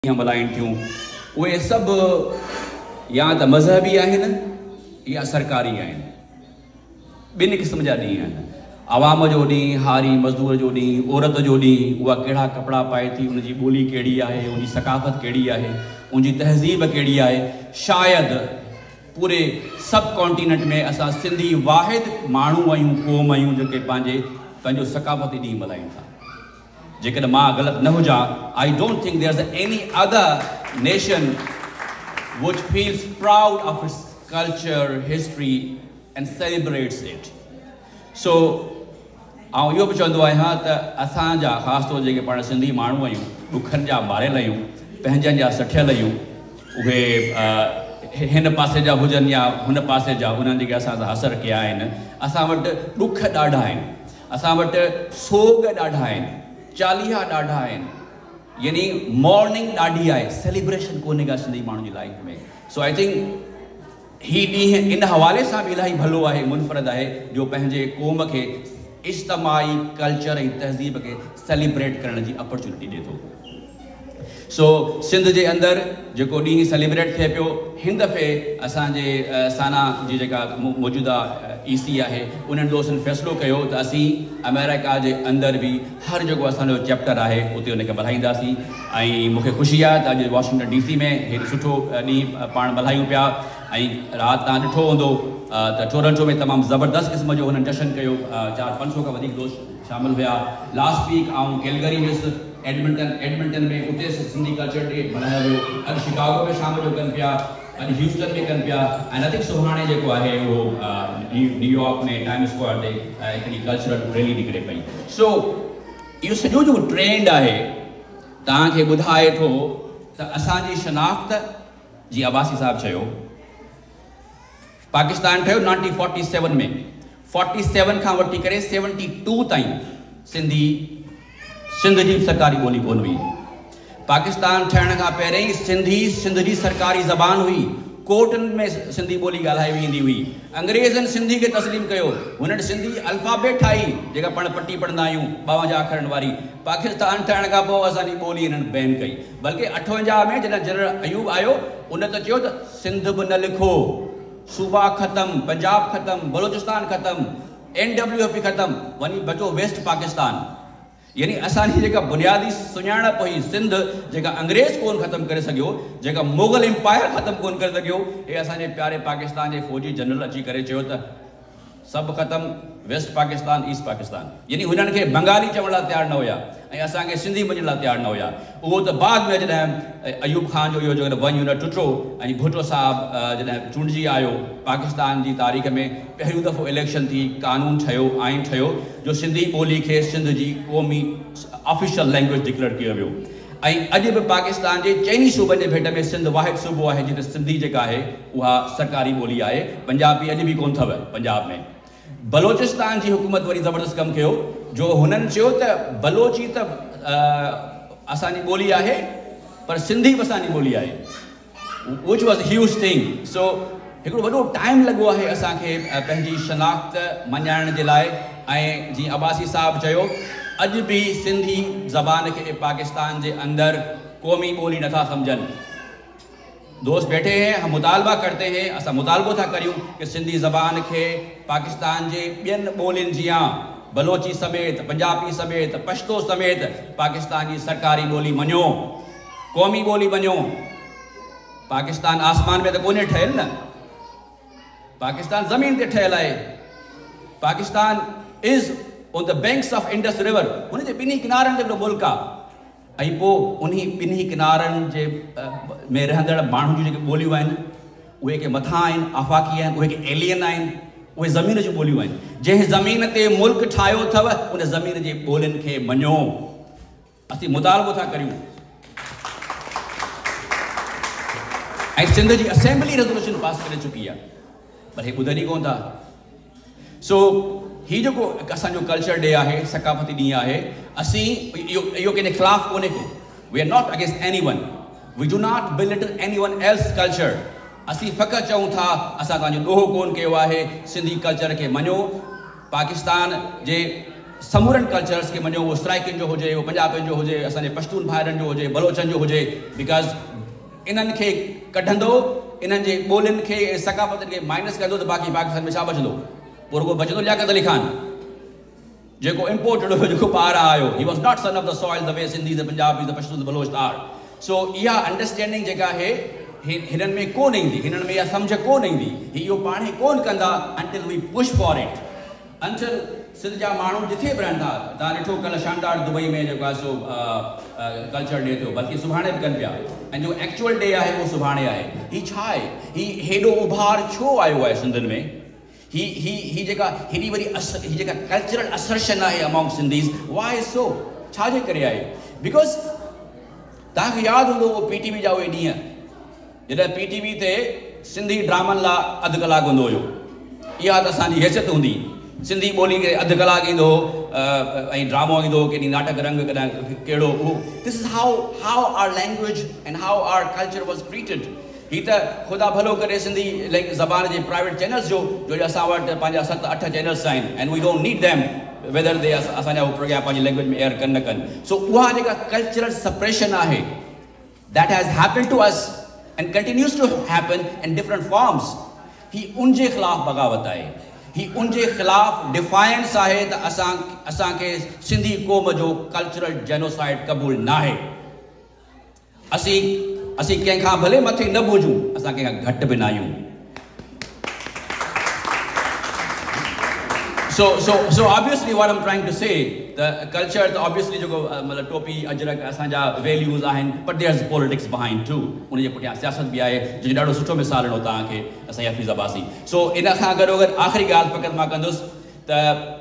मल्हाइनि थियूं उहे सभु या त मज़हबी आहिनि या सरकारी आहिनि। ॿिनि क़िस्म जा ॾींहं आहिनि। आवाम जो ॾींहुं, हारी मज़दूर जो ॾींहुं, औरत जो ॾींहुं, उहा कहिड़ा कपिड़ा पाए थी, उनजी ॿोली कहिड़ी आहे, उनजी सकाफ़त कहिड़ी आहे, उनजी तहज़ीब कहिड़ी आहे। शायदि पूरे सब कॉन्टिनेंट में असां सिंधी वाहिद माण्हू आहियूं, क़ौम आहियूं जेके पंहिंजो सकाफ़ती ॾींहुं मल्हाइनि था। जेकॾहिं मां ग़लति न हुजां, I don't think there is any other nation which feels proud of its culture, history and celebrates it. So आउं इहो बि चवंदो आहियां त असांजा ख़ासि तौर जेके पाण सिंधी माण्हू आहियूं, ॾुखनि जा मारियल आहियूं, पंहिंजनि जा सठियल आहियूं, उहे हिन पासे जा हुजनि या हुन पासे जा, उन्हनि जेके असां सां असरु कया आहिनि। असां वटि ॾुख ॾाढा आहिनि, असां वटि सोग ॾाढा आहिनि, चालीहा ॾाढा आहिनि, यानी मॉर्निंग ॾाढी आहे, सेलिब्रेशन कोन्हे का सिंधी माण्हुनि जी लाइफ में। सो आई थिंक ही ॾींहुं इन हवाले सां बि इलाही भलो आहे, मुनफ़रद आहे, जो पंहिंजे क़ौम खे इज्तमाही कल्चर ऐं तहज़ीब खे सेलिब्रेट करण जी अपॉर्चुनिटी ॾिए थो। सो सिंध जे अंदरि जेको ॾींहुं सेलिब्रेट थिए पियो, हिन दफ़े असांजे साना जी जेका मौजूदा ईसी आहे, उन्हनि दोस्तनि फ़ैसिलो कयो त असीं अमेरिका जे अंदरि बि हर जेको असांजो चैप्टर आहे उते उनखे मल्हाईंदासीं। ऐं मूंखे ख़ुशी आहे त अॼु वॉशिंगटन DC में हेॾो सुठो ॾींहुं पाण मल्हायूं पिया। ऐं राति तव्हां ॾिठो हूंदो त टोरंटो में तमामु ज़बरदस्त क़िस्म जो हुननि जशन कयो, 400-500 खां वधीक दोस्त शामिल हुआ। लास्ट वीक आउं कैलगरी हुयुसि, एडमिंटन में, उते सिंधी कल्चर डे मल्हायो वियो। अॼु शिकागो में शाम जो कनि पिया, अॼु ह्यूस्टन में कनि पिया, ऐं आई थिंक सुभाणे जेको आहे उहो न्यूयॉर्क में टाइम स्क्वायर ते हिकिड़ी कल्चरल रैली निकिरे पई। सो इहो सॼो जेको ट्रेंड आहे तव्हांखे ॿुधाए थो त असांजी शनाख़्त, जीअं अब्बासी साहिबु चयो, पाकिस्तान ठहियो 1947 में, 47 खां वठी करे 72 ताईं सिंध जी सरकारी ॿोली कोन हुई। पाकिस्तान ठहिण खां पहिरीं सिंध जी सरकारी ज़बान हुई, कोर्टनि में सिंधी ॿोली ॻाल्हाई वेंदी हुई। अंग्रेज़नि सिंधी खे तस्लीम कयो, हुननि सिंधी अल्फ़ाबेट ठाही जेका पाण पटी पढ़ंदा आहियूं 52 अखरनि वारी। पाकिस्तान ठहिण खां पोइ असांजी ॿोली हिननि बैन कई, बल्कि 58 में जॾहिं जनरल अयूब आयो, उन त चयो त सिंध बि न लिखो, सूबा ख़तमु, पंजाब ख़तमु, बलोचिस्तान ख़तमु, NWP ख़तमु, वञी बचो वेस्ट पाकिस्तान। यानी असांजी जेका बुनियादी सुञाणप हुई सिंध, जेका अंग्रेज़ कोन ख़तमु करे सघियो, जेका मुग़ल एम्पायर ख़तमु कोन करे सघियो, हे असांजे प्यारे पाकिस्तान जे फ़ौजी जनरल अची करे चयो त सभु ख़तमु, वेस्ट पाकिस्तान, ईस्ट पाकिस्तान। यानी हुननि खे बंगाली चवण लाइ तयारु न हुया ऐं असांखे सिंधी मञण लाइ तयारु न हुया। उहो त बाद में जॾहिं अयूब ख़ान जो इहो जो वन यूनिट टुटो ऐं भुट्टो साहिबु जॾहिं चूंडिजी आयो, पाकिस्तान जी तारीख़ में पहिरियों दफ़ो इलेक्शन थी, कानून ठहियो, आइन ठहियो, जो सिंधी ॿोली खे सिंध जी क़ौमी ऑफिशियल लैंग्वेज डिक्लेयर कयो वियो। ऐं अॼु बि पाकिस्तान जे चइनी सूबनि जे भेट में सिंध वाहिद सूबो आहे जिते सिंधी जेका आहे उहा सरकारी ॿोली आहे। पंजाबी अॼु बि कोन अथव पंजाब में। बलोचिस्तान जी हुकूमत वरी ज़बरदस्त कमु कयो, जो हुननि चयो त बलोची त असांजी ॿोली आहे, पर सिंधी बि असांजी ॿोली आहे, विच वॉज ह्यूज थिंग। सो हिकिड़ो वॾो टाइम लॻो आहे असांखे पंहिंजी शनाख़्त मञाइण जे लाइ। ऐं जीअं अब्बासी साहिबु चयो, अॼु बि सिंधी ज़बान खे पाकिस्तान जे अंदरि क़ौमी ॿोली नथा सम्झनि। दोस्त बैठे हैं, हम मुतालबा करते हैं, असां मुतालबो था करियूं कि सिंधी ज़बान खे पाकिस्तान जे ॿियनि ॿोलियुनि जीअं बलोची समेत, पंजाबी समेत, पश्तो समेत पाकिस्तान जी सरकारी ॿोली मञो, क़ौमी ॿोली मञो। पाकिस्तान आसमान में त कोन्हे ठहियलु न, पाकिस्तान ज़मीन ते ठहियलु आहे। Pakistan is on the banks of Indus river, हुन जे ॿिन्ही किनारनि ते हिकिड़ो मुल्क आहे। ऐं पोइ उन्ही ॿिन्ही किनारनि जे में रहंदड़ माण्हुनि जूं जेके ॿोलियूं आहिनि, उहे के मथां आहिनि, आफ़ाक़ी आहिनि, उहे के एलियन आहिनि, उहे ज़मीन जूं ॿोलियूं आहिनि। जंहिं ज़मीन ते मुल्क ठाहियो अथव, उन ज़मीन जे ॿोलियुनि खे मञो। असीं मुतालबो था करियूं। ऐं सिंध जी असेंबली रेज़ोल्यूशन पास करे चुकी आहे, पर हे ॿुधनि ई कोन था। सो ही जेको असांजो कल्चर डे आहे, सकाफ़ती ॾींहुं आहे, असीं इहो कंहिंजे ख़िलाफ़ु कोन्हे को। We are not against anyone, we do not belittle anyone else culture. असीं फ़क़ति चऊं था असां तव्हांजो ॾोहो कोन कयो आहे, सिंधी कल्चर खे मञो। पाकिस्तान जे समूरन कल्चर्स के मञो, वो सराइकिन जो हुजे, वो पंजाबियुनि जो हुजे, असांजे पश्तून भाइरनि जो हुजे, बलोचनि जो हुजे, बिकॉज इन्हनि खे कढंदो, इन्हनि जे ॿोलियुनि खे सकाफ़तनि खे माइनस कंदो त बाक़ी पाकिस्तान में छा बचंदो? पोइ रुगो बचंदो लियाकत अली खान जेको इम्पोर्टेड हुयो, जेको ॿाहिरां आयो. He was not son of the soil the way Sindhis the Punjabis the Pashtuns the Baloch are. So इहा अंडरस्टैंडिंग जेका आहे हिननि में कोन ईंदी, हिननि में इहा सम्झ कोन ईंदी, इहो पाण ई कोन कंदा until we push for it. Until Sindh जा माण्हू जिथे बि रहनि था, तव्हां ॾिठो कल्ह शानदार दुबई में जेको आहे सो कल्चर डे थियो, बल्कि सुभाणे बि कनि पिया, ऐं जो एक्चुअल डे आहे उहो सुभाणे आहे. ही छा आहे? ही हेॾो उभार छो आयो आहे सिंधियुनि में? ही जेका हेॾी वरी ही जेका कल्चरल असर्शन आहे अमॉन्ग सिंधीज़, वाई सो? छाजे करे आहे? बिकॉज तव्हांखे यादि हूंदो उहो PTV जा उहे ॾींहं जॾहिं PTV ते सिंधी ड्रामनि लाइ अधु कलाकु हूंदो हुयो. इहा त असांजी हैसियत हूंदी. सिंधी ॿोली खे अधु कलाकु ईंदो ऐं ड्रामो ईंदो, केॾी नाटक रंग, कॾहिं कहिड़ो उहो. This is how our language and how our culture was treated. ही त ख़ुदा भलो करे सिंधी ज़बान जे प्राइवेट चैनल्स जो असां वटि पंहिंजा 7-8 चैनल्स आहिनि, and we don't need them whether they असांजा उहो प्रोग्राम पंहिंजी लैंग्वेज में एयर कनि न कनि. सो उहा जेका कल्चरल सप्रेशन आहे, that has happen to us and continues to happen in different forms. ही उनजे ख़िलाफ़ बग़ावत आहे, ही उनजे ख़िलाफ़ डिफायंस आहे त असांखे सिंधी क़ौम जो कल्चरल जेनोसाइड क़बूल न आहे. असीं कंहिंखां भले मथे न बुझूं, असां कंहिंखां घटि बि न आहियूं. So obviously what I'm trying to say, the culture, the obviously जेको मतलब टोपी अजरक असांजा वैल्यूज़ आहिनि, but there's politics behind too. उनजे पुठियां सियासत बि आहे, जो ॾाढो सुठो मिसाल ॾिनो तव्हांखे असांजी हफ़ीज़ अब्बासी. सो इन खां गॾोगॾु आख़िरी ॻाल्हि फ़क़ति मां कंदुसि त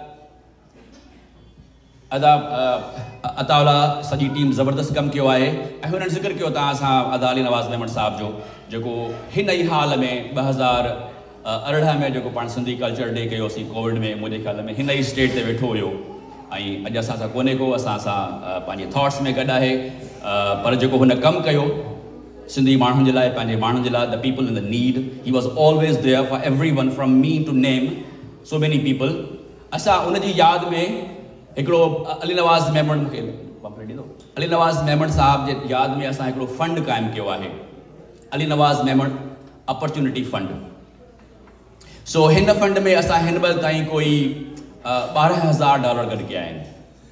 अताउला सॼी टीम ज़बरदस्त कमु कयो आहे, ऐं हुननि ज़िक्र कयो तव्हां सां अदा अली नवाज़ मेमन साहिब जो, जेको हिन ई हाल में 2018 में जेको पाण सिंधी कल्चर डे कयोसीं कोविड में, मुंहिंजे ख़्याल में हिन ई स्टेज ते वेठो हुयो, ऐं अॼु असां सां कोन्हे को, असां सां पंहिंजे थॉट्स में गॾु आहे, पर जेको हुन कमु कयो सिंधी माण्हुनि जे लाइ, पंहिंजे माण्हुनि जे लाइ, the people in the need, he was always there for everyone, from me to name so many people. असां उनजी यादि में हिकिड़ो अली नवाज़ मेमन, मूंखे ॾींदो, अली नवाज़ मेमन साहिब जे यादि में असां हिकिड़ो फंड क़ाइमु कयो आहे, Ali Nawaz Memon opportunity fund. So हिन फंड में असां हिन महिल ताईं कोई $12,000 गॾु कया आहिनि,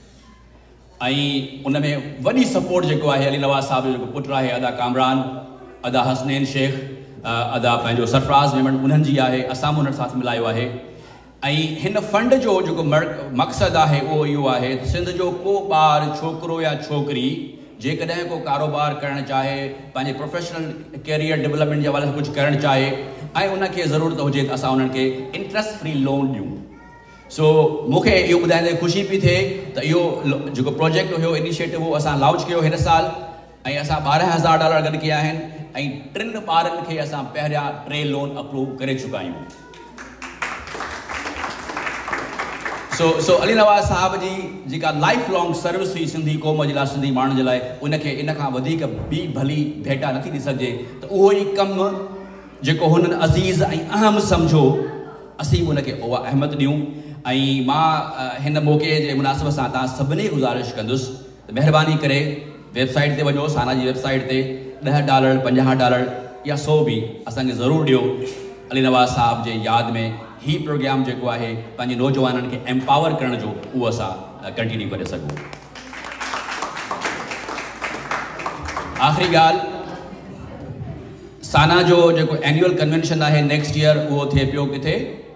ऐं उन में वॾी सपोर्ट जेको आहे अली नवाज़ साहिब जो जेको पुटु आहे अदा कामरान, अदा हसनैन शेख, अदा पंहिंजो सरफराज़ मेमन, उन्हनि जी आहे, असां बि उन्हनि साथ मिलायो आहे. ऐं हिन फंड जो जेको मक़सदु आहे उहो इहो आहे त सिंध जो को ॿारु, छोकिरो या छोकिरी जेकॾहिं को कारोबार करणु चाहे, पंहिंजे प्रोफेशनल कैरियर डेवलपमेंट जे हवाले सां कुझु करणु चाहे, ऐं उनखे ज़रूरत हुजे त असां उन्हनि खे इंट्रस्ट फ्री लोन ॾियूं. सो मूंखे इहो ॿुधाईंदे ख़ुशी पई थिए त इहो जेको प्रोजेक्ट हुयो, इनिशिएटिव हो असां लॉन्च कयो हिन साल, ऐं असां $12,000 गॾु कया आहिनि, ऐं 3 ॿारनि खे असां पहिरियां 3 लोन अप्रूव करे चुका आहियूं. सो अली नवाज़ साहिब जी जेका लाइफ लॉन्ग सर्विस हुई सिंधी क़ौम जे लाइ, सिंधी माण्हुनि जे लाइ, उनखे इन खां वधीक ॿी भली भेटा नथी ॾी सघिजे. त उहो ई कमु जेको हुननि अज़ीज़ ऐं अहम सम्झो, असीं बि उनखे उहा अहमियत ॾियूं. ऐं मां हिन मौक़े जे मुनासिब सां तव्हां सभिनी गुज़ारिश कंदुसि त महिरबानी करे वेबसाइट ते वञो, साना जी वेबसाइट ते $10, $50 या 100 बि असांखे ज़रूरु ॾियो. अली नवाज़ साहिब जे यादि में ही प्रोग्राम जेको आहे पंहिंजे नौजवाननि खे एम्पावर करण जो, उहो असां कंटिन्यू करे सघूं. आख़िरी ॻाल्हि, साना जो जेको एनुअल कन्वेंशन आहे नेक्स्ट ईयर, उहो थिए पियो किथे?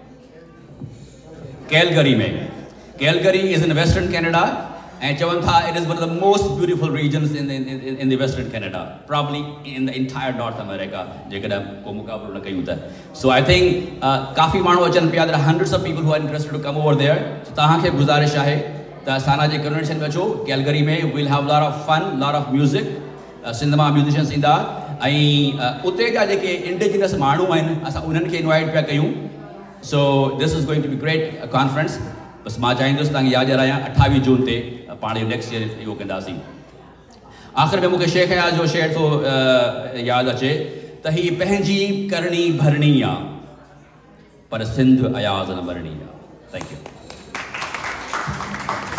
कैलगरी में. Calgary is in western Canada, ऐं चवनि था it is one of the most beautiful regions in the western Canada, probably in the entire North America, जेकॾहिं को मुक़ाबिलो न कयूं त. सो आई थिंक काफ़ी माण्हू अचनि पिया, there are hundreds of people who are interested to come over there. तव्हांखे गुज़ारिश आहे त साना जे कन्वेंशन में अचो, कैलगरी में. Will have lot of fun, lot of music, Sindh मां म्यूज़िशियन्स ईंदा, ऐं उते जा जेके इंडिजिनस माण्हू आहिनि असां उन्हनि खे इनवाइट पिया कयूं. So this is going to be great conference. बसि मां चाहींदुसि तव्हांखे यादि ॾियारायां 28 जून ते पाण नेक्स्ट ईयर इहो कंदासीं. आख़िर में मूंखे शेख हयात जो शेर थो यादि अचे त ही पंहिंजी करणी भरणी आहे, पर सिंध अयाज़ न भरणी आहे. Thank you.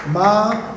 मां